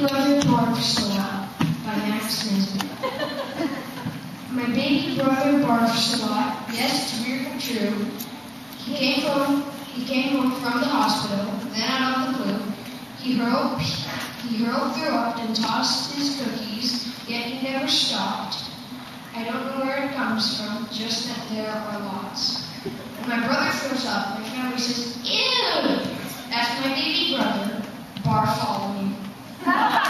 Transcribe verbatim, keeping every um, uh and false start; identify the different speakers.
Speaker 1: Brother Barfs a lot by Max Nisbet. My baby brother barfs a lot. Yes, it's weird but true. He came from he came home from the hospital, then out of the blue. He hurled he hurled, threw up, and tossed his cookies, yet he never stopped. I don't know where it comes from, just that there are lots. When my brother throws up, my family says, "Ew!" That's my baby brother, barf following.